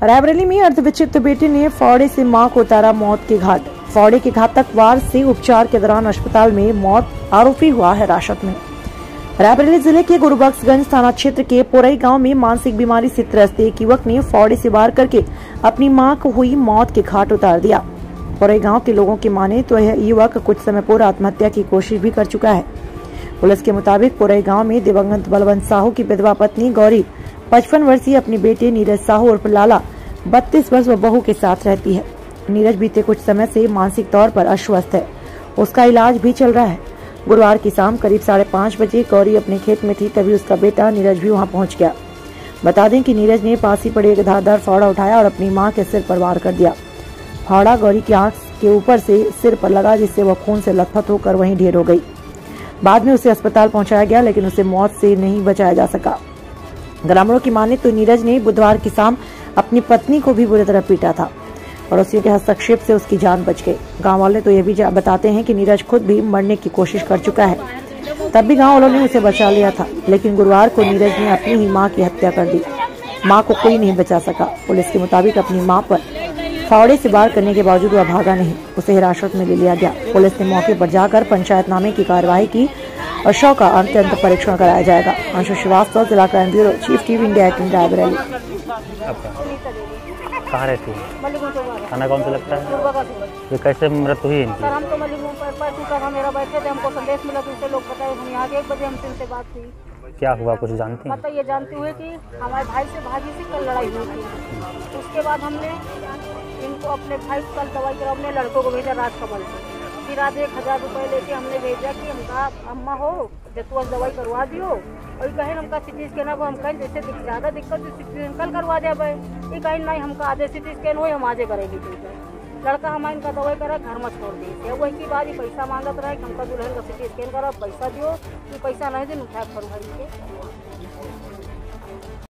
रायबरेली में अर्धविच्छिन्न बेटे ने फावड़े से मां को उतारा मौत के घाट। फावड़े के घातक वार से उपचार के दौरान अस्पताल में मौत, आरोपी हुआ हिरासत में। रायबरेली जिले के गुरुबख्शगंज थाना क्षेत्र के पोरई गांव में मानसिक बीमारी से त्रस्त एक युवक ने फावड़े से वार करके अपनी मां को हुई मौत के घाट उतार दिया। पोरई गांव के लोगों की माने तो यह युवक कुछ समय पूर्व आत्महत्या की कोशिश भी कर चुका है। पुलिस के मुताबिक पोरई गांव में दिवंगत बलवंत साहू की विधवा पत्नी गौरी 55 वर्षीय अपने बेटे नीरज साहू उर्फ लाला 32 वर्ष व बहू के साथ रहती है। नीरज बीते कुछ समय से मानसिक तौर पर अस्वस्थ है, उसका इलाज भी चल रहा है। गुरुवार की शाम करीब 5:30 बजे गौरी अपने खेत में थी, तभी उसका बेटा नीरज भी वहां पहुंच गया। बता दें कि नीरज ने पास ही पड़े एक धारदार फावड़ा उठाया और अपनी मां के सिर पर वार कर दिया। फावड़ा गौरी की आंख के ऊपर से सिर पर लगा, जिससे वह खून से लथपथ होकर वहीं ढेर हो गई। बाद में उसे अस्पताल पहुंचाया गया, लेकिन उसे मौत से नहीं बचाया जा सका। ग्रामीणों की माने तो नीरज ने बुधवार की शाम अपनी पत्नी को भी बुरी तरह पीटा था। पड़ोसियों के हस्तक्षेप से उसकी जान बच गई। गांव वाले तो यह भी बताते हैं कि नीरज खुद भी मरने की कोशिश कर चुका है, तब भी गांव वालों ने उसे बचा लिया था। लेकिन गुरुवार को नीरज ने अपनी ही मां की हत्या कर दी। मां को कोई नहीं बचा सका। पुलिस के मुताबिक अपनी मां पर फावड़े से वार करने के बावजूद वह भागा नहीं, उसे हिरासत में ले लिया गया। पुलिस ने मौके पर जाकर पंचायतनामे की कार्यवाही की और शव का अंत्यंत परीक्षण कराया जाएगा। अंशु श्रीवास्तव, जिला crime bureau, chief TV India 18 Raebareli. कहाँ रहती है? खाना कौन सा लगता है? ये कैसे मृत्यु हुई इनकी? सर हम तो मेरा बैठे थे, हमको संदेश मिला, दूसरे लोग बताए, हम यहाँ 1 बजे हमसे इनसे बात हुई। क्या हुआ कुछ जानती हैं? मतलब ये जानते हुए कि हमारे भाई से भाभी से कल लड़ाई हुई थी। उसके बाद हमने इनको अपने भाई से कल दवाई करा, अपने लड़कों को भेजा राजकमल से। फिर आज 1000 रुपये लेके हमने भेजा कि हम कहा अम्मा हो जब तू दवाई करवा दियो, और कहें हमका सिटी स्कैन अब हम कहें जैसे ज़्यादा दिक्कत तो सिटी स्कैन कल करवा दे भाई। ये कहीं नहीं, हमका आधे सिटी स्कैन हो हम आजे करेंगे। लड़का हमारे इनका दवाई करा, घर में छोड़ दी। वही की बात ही पैसा मांगत रहा कि हमका दुल्हन का सिटी स्कैन करा, पैसा दियो, पैसा नहीं दिन उठा कर